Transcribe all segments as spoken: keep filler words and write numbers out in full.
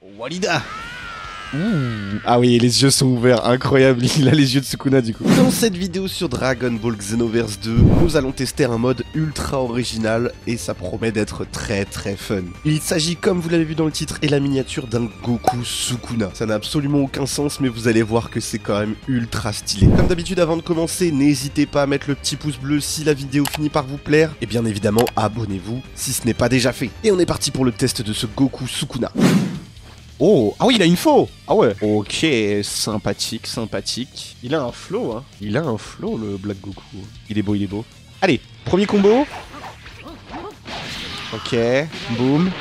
Walida. Ouh. Ah oui, les yeux sont ouverts, incroyable, il a les yeux de Sukuna du coup. Dans cette vidéo sur Dragon Ball Xenoverse deux, nous allons tester un mode ultra original et ça promet d'être très très fun. Il s'agit, comme vous l'avez vu dans le titre et la miniature, d'un Goku Sukuna. Ça n'a absolument aucun sens, mais vous allez voir que c'est quand même ultra stylé. Comme d'habitude, avant de commencer, n'hésitez pas à mettre le petit pouce bleu si la vidéo finit par vous plaire, et bien évidemment, abonnez-vous si ce n'est pas déjà fait. Et on est parti pour le test de ce Goku Sukuna. Oh, ah oui, il a une faux. Ah ouais. Ok, sympathique, sympathique. Il a un flow, hein. Il a un flow, le Black Goku. Il est beau, il est beau. Allez, premier combo. Ok, boum.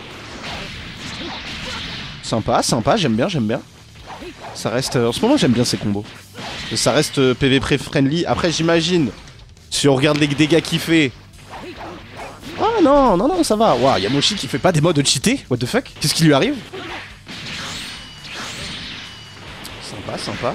Sympa, sympa, j'aime bien, j'aime bien. Ça reste... En ce moment, j'aime bien ces combos. Ça reste P V P friendly. Après, j'imagine, si on regarde les dégâts qu'il fait... Ah non, non, non, ça va. Waouh, Yamoshi qui fait pas des modes cheatés. What the fuck? Qu'est-ce qui lui arrive? Sympa, sympa.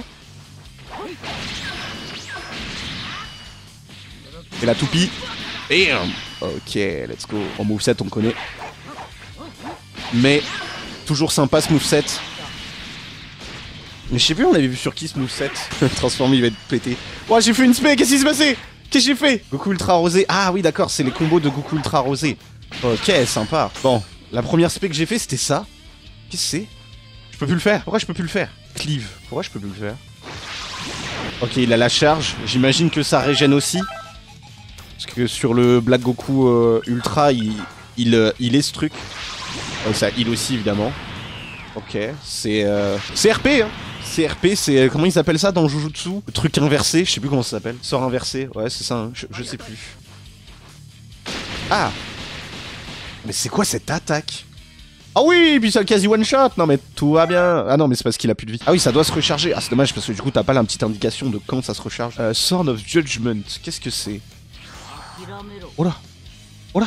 Et la toupie. Bam. Ok, let's go. En moveset, on connaît. Mais, toujours sympa ce moveset. Mais je sais plus, on avait vu sur qui ce moveset. Transformé, il va être pété. Ouah, j'ai fait une spé, qu'est-ce qui s'est passé? Qu'est-ce que j'ai fait? Goku Ultra Rosé. Ah oui, d'accord, c'est les combos de Goku Ultra Rosé. Ok, sympa. Bon, la première spé que j'ai fait, c'était ça. Qu'est-ce que c'est? Je peux plus le faire. Pourquoi je peux plus le faire? Cleave. Pourquoi je peux plus le faire? Ok, il a la charge. J'imagine que ça régène aussi. Parce que sur le Black Goku euh, Ultra, il, il, euh, il est ce truc. Oh, ça heal aussi, évidemment. Ok, c'est... Euh... C'est R P, hein. C R P, c'est... Comment ils appellent ça dans Jujutsu? Le truc inversé, je sais plus comment ça s'appelle. Sort inversé, ouais, c'est ça, hein. je, je sais plus. Ah! Mais c'est quoi cette attaque? Ah oui, puis ça le quasi one shot. Non mais tout va bien. Ah non mais c'est parce qu'il a plus de vie. Ah oui, ça doit se recharger. Ah c'est dommage parce que du coup t'as pas la petite indication de quand ça se recharge. euh, Sword of Judgment, qu'est-ce que c'est? Oh là. Oh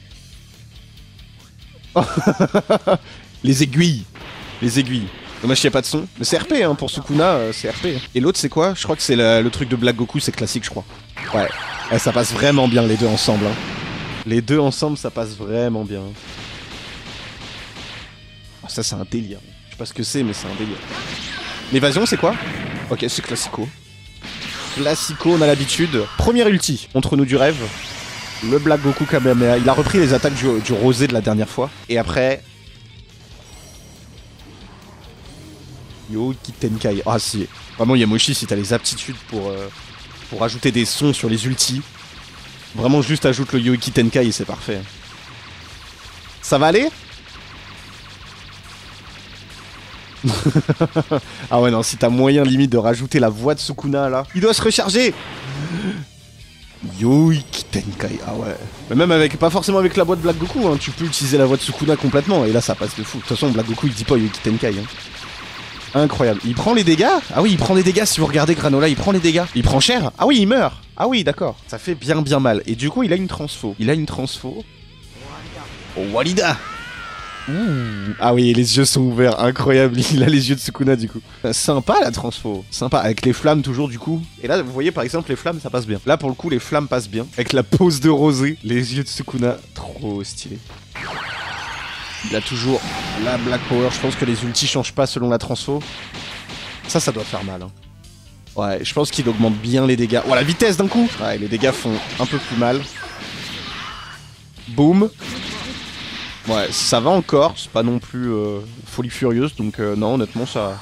là. Les aiguilles. Les aiguilles. Dommage qu'il n'y a pas de son. Mais c'est R P hein, pour Sukuna, euh, c'est R P. Et l'autre c'est quoi? Je crois que c'est le truc de Black Goku, c'est classique je crois. Ouais. Ouais, ça passe vraiment bien les deux ensemble. Hein. Les deux ensemble ça passe vraiment bien. Oh, ça c'est un délire. Je sais pas ce que c'est mais c'est un délire. L'évasion c'est quoi? Ok, c'est classico. Classico, on a l'habitude. Première ulti, montre-nous du rêve. Le Black Goku Kamehameha. Il a repris les attaques du, du rosé de la dernière fois. Et après... Yoiki Tenkai. Ah si. Vraiment Yamoshi, si t'as les aptitudes pour, euh, pour ajouter des sons sur les ultis. Vraiment juste ajoute le Yoiki Tenkai et c'est parfait. Ça va aller? Ah ouais non, si t'as moyen limite de rajouter la voix de Sukuna là. Il doit se recharger. Yoiki Tenkai, ah ouais. Mais même avec, pas forcément avec la voix de Black Goku, hein, tu peux utiliser la voix de Sukuna complètement. Et là ça passe de fou. De toute façon Black Goku il dit pas Yoiki Tenkai hein. Incroyable. Il prend les dégâts? Ah oui, il prend les dégâts si vous regardez Granola, il prend les dégâts. Il prend cher? Ah oui, il meurt. Ah oui, d'accord. Ça fait bien bien mal. Et du coup, il a une transfo. Il a une transfo. Oh, Walida. Ouh. Ah oui, les yeux sont ouverts, incroyable. Il a les yeux de Sukuna du coup. Sympa la transfo. Sympa, avec les flammes toujours du coup. Et là, vous voyez par exemple, les flammes, ça passe bien. Là, pour le coup, les flammes passent bien. Avec la pose de rosé, les yeux de Sukuna, trop stylé. Il a toujours la Black Power, je pense que les ultis changent pas selon la transfo. Ça, ça doit faire mal. Hein. Ouais, je pense qu'il augmente bien les dégâts. Oh, la vitesse d'un coup. Ouais, les dégâts font un peu plus mal. Boum. Ouais, ça va encore, c'est pas non plus euh, folie furieuse, donc euh, non, honnêtement, ça...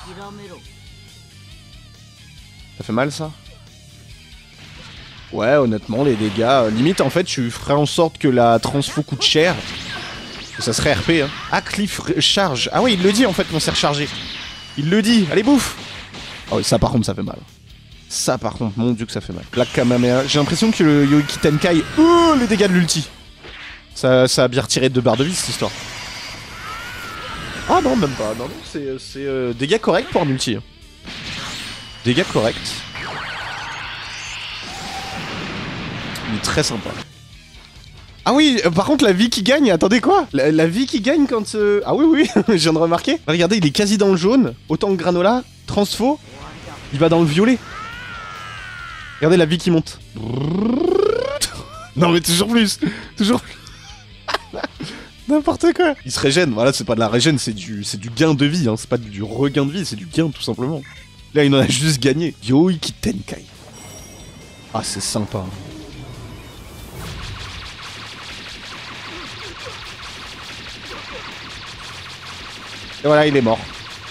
Ça fait mal, ça? Ouais, honnêtement, les dégâts... Euh, limite, en fait, tu ferais en sorte que la transfo coûte cher. Ça serait R P, hein. Ah, Cliff charge. Ah ouais, il le dit en fait qu'on s'est rechargé. Il le dit. Allez, bouffe. Oh, ça par contre, ça fait mal. Ça par contre, mon dieu que ça fait mal. Black Kamehameha. J'ai l'impression que le Yoiki Tenkai... Oh, les dégâts de l'ulti. Ça, ça a bien retiré deux barres de vie, cette histoire. Ah non, même pas. Non, non, c'est euh, dégâts corrects pour un ulti. Hein. Dégâts corrects. Il est très sympa. Ah oui, euh, par contre la vie qui gagne, attendez quoi? La, la vie qui gagne quand... Euh... Ah oui oui, je viens de remarquer. Regardez, il est quasi dans le jaune, autant que Granola, transfo, il va dans le violet. Regardez la vie qui monte. Non mais toujours plus, toujours plus. N'importe quoi. Il se régène. Voilà, c'est pas de la régène, c'est du, c'est du gain de vie. Hein. C'est pas du regain de vie, c'est du gain tout simplement. Là, il en a juste gagné. Yoiki Tenkai. Ah, c'est sympa. Et voilà, il est mort.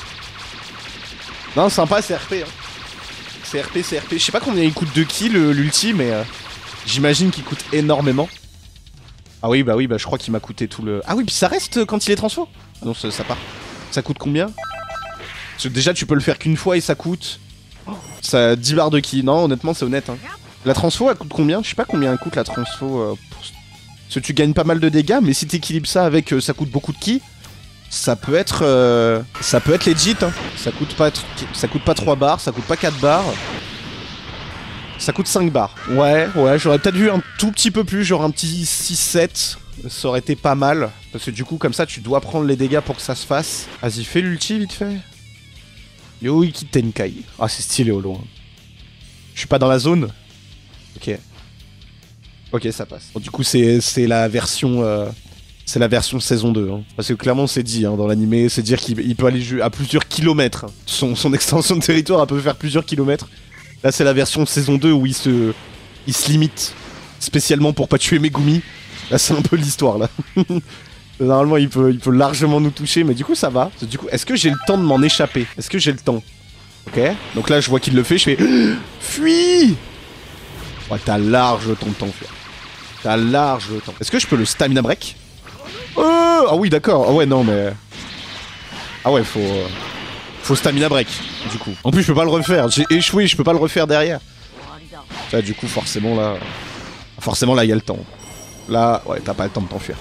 Non, sympa, c'est R P. Hein. C'est R P, c'est R P. Je sais pas combien il coûte de kills, l'ulti, mais euh, j'imagine qu'il coûte énormément. Ah oui, bah oui, bah je crois qu'il m'a coûté tout le... Ah oui, puis ça reste quand il est transfo. Ah non, ça, ça part. Ça coûte combien? Parce que déjà, tu peux le faire qu'une fois et ça coûte... Ça dix barres de ki. Non, honnêtement, c'est honnête. Hein. La transfo, elle coûte combien? Je sais pas combien elle coûte la transfo. Euh, pour... Parce que tu gagnes pas mal de dégâts, mais si t'équilibres ça avec euh, ça coûte beaucoup de ki, ça peut être... Euh... Ça peut être legit. Hein. Ça coûte pas... Ça coûte pas trois barres, ça coûte pas quatre barres. Ça coûte cinq barres. Ouais, ouais, j'aurais peut-être vu un tout petit peu plus, genre un petit six sept. Ça aurait été pas mal. Parce que du coup, comme ça, tu dois prendre les dégâts pour que ça se fasse. Vas-y, fais l'ulti vite fait. Yoiki Tenkai. Ah, c'est stylé au loin. Je suis pas dans la zone. Ok. Ok, ça passe. Bon, du coup, c'est la version... Euh, c'est la version saison deux. Hein. Parce que clairement, c'est dit hein, dans l'animé, c'est dire qu'il peut aller à plusieurs kilomètres. Hein. Son, son extension de territoire, elle peut faire plusieurs kilomètres. Là, c'est la version saison deux où il se, il se limite spécialement pour pas tuer Megumi. Là, c'est un peu l'histoire, là. Normalement, il peut, il peut largement nous toucher, mais du coup, ça va. Du coup, est-ce que j'ai le temps de m'en échapper? Est-ce que j'ai le temps? Ok. Donc là, je vois qu'il le fait, je fais... Fuis! Ouais, t'as large le temps de t'enfuir. T'as large le temps. Est-ce que je peux le stamina break? Oh ah oui, d'accord. Ah ouais, non, mais... Ah ouais, faut... Euh... Faut stamina break, du coup. En plus, je peux pas le refaire. J'ai échoué, je peux pas le refaire derrière. Là, du coup, forcément, là... Forcément, là, il y a le temps. Là, ouais, t'as pas le temps de t'enfuir.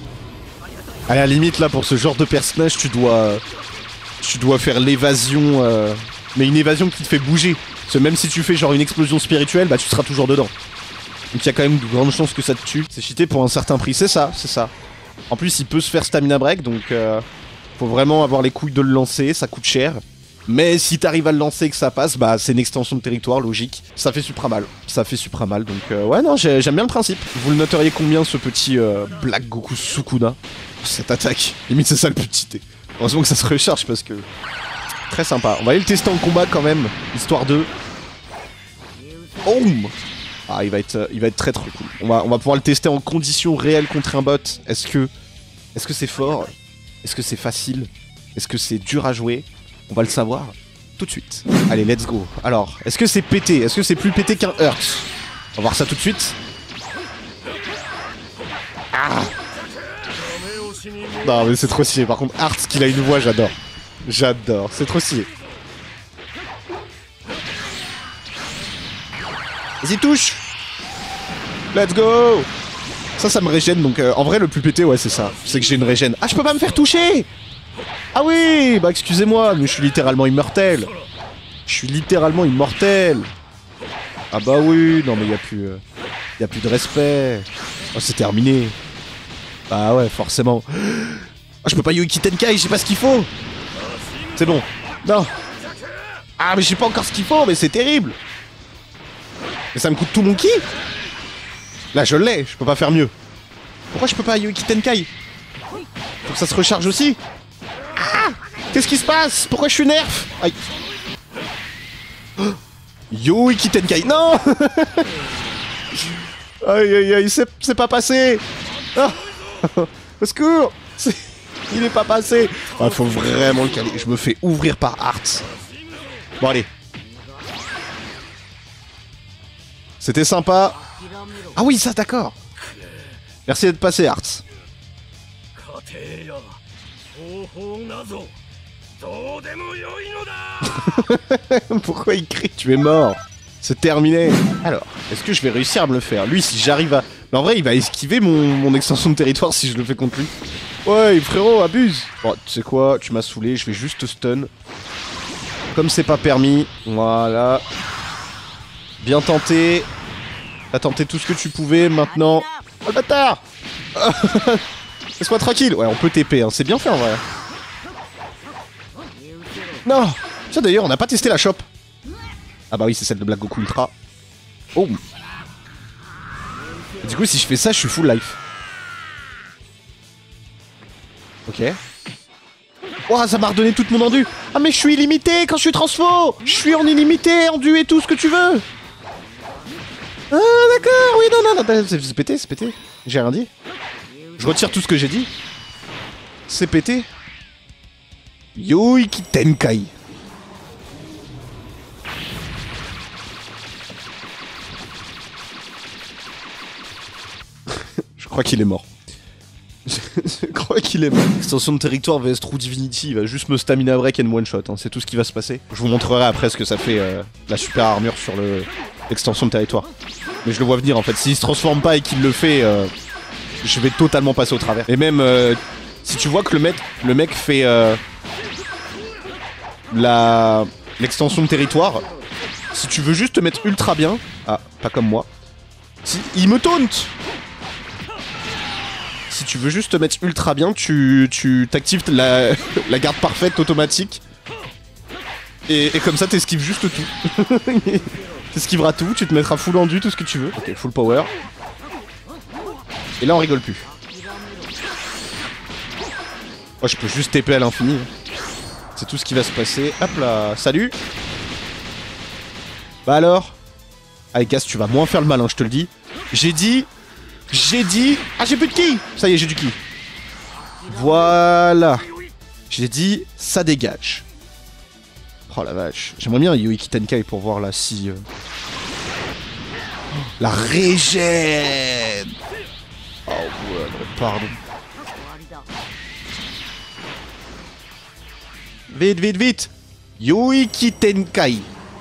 À la limite, là, pour ce genre de personnage, tu dois... Tu dois faire l'évasion... Euh... Mais une évasion qui te fait bouger. Parce que même si tu fais, genre, une explosion spirituelle, bah, tu seras toujours dedans. Donc, il y a quand même de grandes chances que ça te tue. C'est cheaté pour un certain prix, c'est ça, c'est ça. En plus, il peut se faire stamina break, donc... Euh... Faut vraiment avoir les couilles de le lancer, ça coûte cher. Mais si t'arrives à le lancer et que ça passe, bah c'est une extension de territoire, logique. Ça fait supra mal, ça fait supra mal, donc euh, ouais non, j'aime bien le principe. Vous le noteriez combien ce petit euh, Black Goku Sukuna? Cette attaque, limite c'est ça le petit T. Heureusement que ça se recharge parce que... Très sympa, on va aller le tester en combat quand même, histoire de... Oh ah il va être, euh, il va être très très cool. On va, on va pouvoir le tester en conditions réelles contre un bot. Est-ce que... Est-ce que c'est fort? Est-ce que c'est facile? Est-ce que c'est dur à jouer? On va le savoir tout de suite. Allez, let's go. Alors, est-ce que c'est pété? Est-ce que c'est plus pété qu'un Hurt? On va voir ça tout de suite. Ah non, mais c'est trop stylé. Par contre, Hurt, qu'il a une voix, j'adore. J'adore. C'est trop stylé. Vas-y, touche! Let's go! Ça, ça me régène, donc euh, en vrai, le plus pété, ouais, c'est ça. C'est que j'ai une régène. Ah, je peux pas me faire toucher! Ah oui! Bah, excusez-moi, mais je suis littéralement immortel. Je suis littéralement immortel. Ah bah oui, non mais y a plus... Euh, y a plus de respect. Oh, c'est terminé. Bah ouais, forcément. Ah, je peux pas Yoiki Tenkai, j'ai pas ce qu'il faut! C'est bon. Non! Ah, mais j'ai pas encore ce qu'il faut, mais c'est terrible! Mais ça me coûte tout mon ki! Là, je l'ai, je peux pas faire mieux. Pourquoi je peux pas Yoiki Tenkai? Faut que ça se recharge aussi. Ah! Qu'est-ce qui se passe? Pourquoi je suis nerf? Aïe. Yoiki Tenkai. Non! Aïe aïe aïe, c'est pas passé. Ah! Au secours! Il est pas passé. Ah, faut vraiment le caler. Je me fais ouvrir par Hart. Bon, allez. C'était sympa. Ah oui, ça, d'accord. Merci d'être passé, Hart. Pourquoi il crie? Tu es mort. C'est terminé. Alors, est-ce que je vais réussir à me le faire? Lui, si j'arrive à... Mais en vrai, il va esquiver mon, mon extension de territoire si je le fais contre lui. Ouais, frérot, abuse. Bon, tu sais quoi? Tu m'as saoulé, je vais juste te stun. Comme c'est pas permis. Voilà. Bien tenté. T'as tenté tout ce que tu pouvais, maintenant... Oh le bâtard! Laisse-moi tranquille. Ouais, on peut T P, hein. C'est bien fait en vrai. Non! Tiens, d'ailleurs, on n'a pas testé la shop. Ah bah oui, c'est celle de Black Goku Ultra. Oh! Et du coup, si je fais ça, je suis full life. Ok. Ouah, ça m'a redonné toute mon endu. Ah mais je suis illimité quand je suis transfo. Je suis en illimité, endu et tout ce que tu veux. Ah d'accord, oui non non non, c'est pété, c'est pété. J'ai rien dit. Je retire tout ce que j'ai dit. C'est pété. Yoiki Tenkai. Je crois qu'il est mort. Je crois qu'il est mort. Extension de territoire vs True Divinity, il va juste me stamina break et me one shot, hein. C'est tout ce qui va se passer. Je vous montrerai après ce que ça fait euh, la super armure sur le l'extension de territoire. Mais je le vois venir en fait, s'il se transforme pas et qu'il le fait, euh, je vais totalement passer au travers. Et même, euh, si tu vois que le mec, le mec fait euh, la l'extension de territoire, si tu veux juste te mettre ultra bien, ah, pas comme moi, si, il me taunte. Si tu veux juste te mettre ultra bien, tu tu t'actives la, la garde parfaite automatique. Et, et comme ça, t'esquives juste tout. T'esquiveras tout, tu te mettras full endu, tout ce que tu veux. Ok, full power. Et là, on rigole plus. Oh, je peux juste T P à l'infini. C'est tout ce qui va se passer. Hop là, salut. Bah alors. Allez, Cass, tu vas moins faire le malin, je te le dis. J'ai dit... J'ai dit... Ah, j'ai plus de ki. Ça y est, j'ai du ki. Voilà. J'ai dit, ça dégage. Oh la vache. J'aimerais bien Yoiki Tenkai pour voir là si... Euh... La régène. Oh ouais, non, pardon. Vite, vite, vite. Yoiki Tenkai.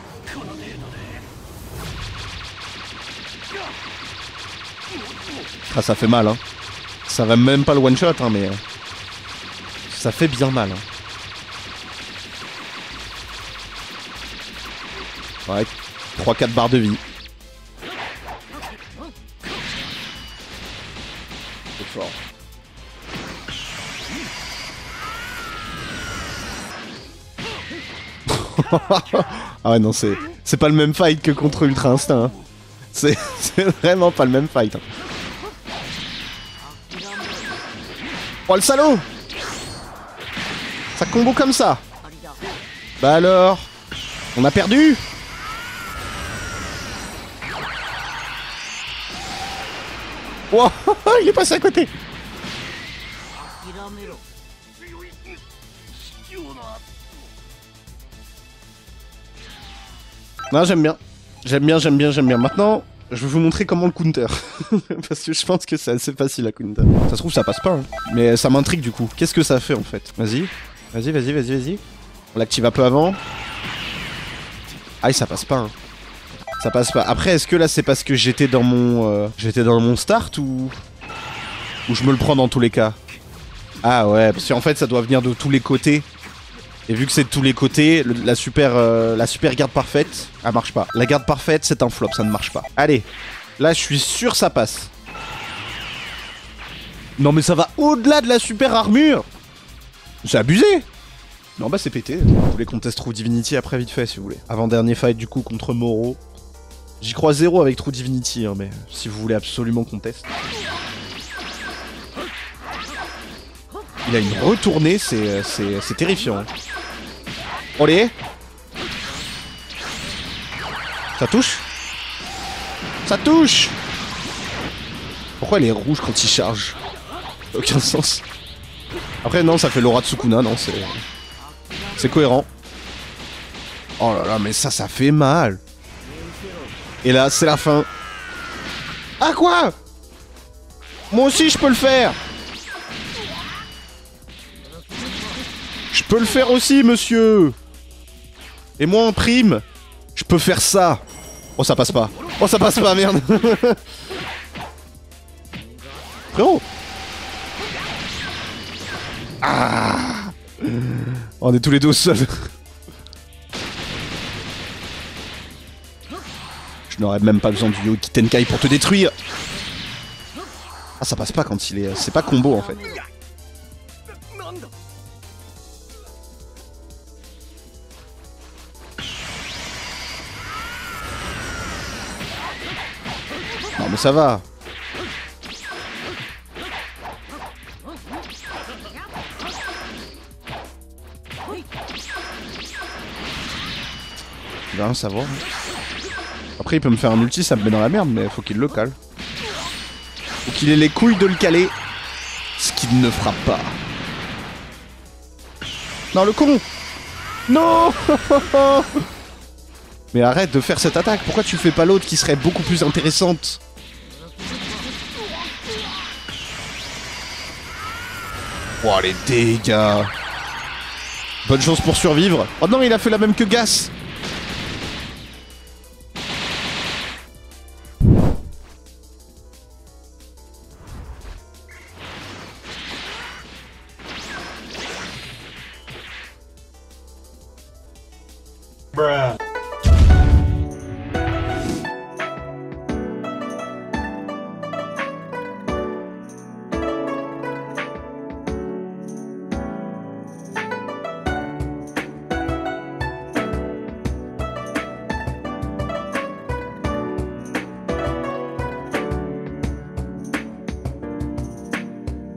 Ah, ça fait mal, hein. Ça va même pas le one shot, hein, mais... Ça fait bien mal, hein. Ouais, trois quatre barres de vie. C'est fort. Ah ouais, non, c'est... C'est pas le même fight que contre Ultra Instinct, hein. C'est vraiment pas le même fight, hein. Oh le salaud! Ça combo comme ça. Bah alors? On a perdu? Wow, il est passé à côté. Non, j'aime bien. J'aime bien, j'aime bien, j'aime bien. Maintenant... Je vais vous montrer comment le counter. Parce que je pense que c'est assez facile à counter. Ça se trouve, ça passe pas, hein. Mais ça m'intrigue du coup. Qu'est-ce que ça fait en fait? Vas-y. Vas-y, vas-y, vas-y, vas-y. On l'active un peu avant. Aïe, ça passe pas, hein. Ça passe pas. Après, est-ce que là, c'est parce que j'étais dans mon... Euh, j'étais dans mon start ou... Ou je me le prends dans tous les cas? Ah ouais, parce qu'en fait, ça doit venir de tous les côtés. Et vu que c'est de tous les côtés, le, la, super, euh, la super garde parfaite, elle marche pas. La garde parfaite, c'est un flop, ça ne marche pas. Allez, là, je suis sûr ça passe. Non, mais ça va au-delà de la super armure. C'est abusé. Non, bah c'est pété. Vous voulez qu'on teste True Divinity après vite fait, si vous voulez. Avant-dernier fight, du coup, contre Moro. J'y crois zéro avec True Divinity, hein, mais si vous voulez absolument qu'on teste. Il a une retournée, c'est terrifiant. Hein. Allez. Ça touche? Ça touche! Pourquoi elle est rouge quand il charge? Aucun sens. Après non, ça fait l'aura de Sukuna, non, c'est... C'est cohérent. Oh là là, mais ça, ça fait mal. Et là, c'est la fin. Ah quoi? Moi aussi, je peux le faire. Je peux le faire aussi, monsieur. Et moi en prime, je peux faire ça. Oh, ça passe pas. Oh, ça passe pas, merde. Frérot. Ah. On est tous les deux au sol. Je n'aurais même pas besoin du Yoiki Tenkai pour te détruire. Ah, ça passe pas quand il est... C'est pas combo, en fait. Non mais ça va. Il va rien savoir. Après il peut me faire un ulti, ça me met dans la merde, mais faut qu'il le cale. Faut qu'il ait les couilles de le caler. Ce qu'il ne fera pas. Non, le con. Non. Mais arrête de faire cette attaque. Pourquoi tu fais pas l'autre qui serait beaucoup plus intéressante? Oh les dégâts. Bonne chance pour survivre. Oh non, il a fait la même que Gas. Bruh.